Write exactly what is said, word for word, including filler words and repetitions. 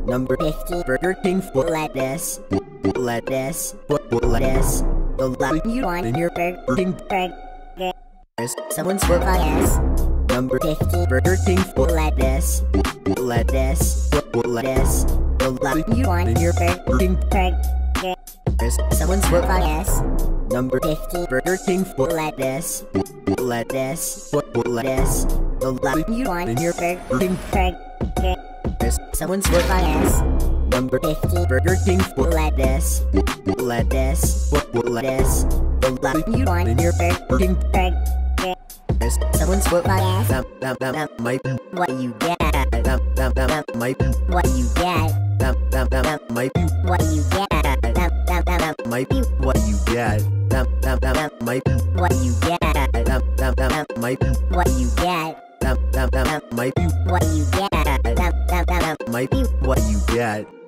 Number fifty, Burger King for lettuce. Lettuce. Lettuce. The lettuce you want in your Burger King burger. Someone's for bias. Number fifty, Burger King for lettuce. Lettuce. Lettuce. The lettuce you want in your Burger King burger. Someone's for bias. Number fifty, Burger King for lettuce. Lettuce. Lettuce. The lettuce you want in your Burger King burger. Someone's for bias. Number fifty, Burger King for lettuce. Lettuce. Lettuce. The lettuce you want in your Burger King burger. Someone's for bias. That, that, that might be what you get. That, that, that might be what you get. That, that, that might be what you get. That, that, that might be what you get. That, that, that might be what you get. That, that, that might be what you get. That, that, that might be what you get. That, that, that might be what you get.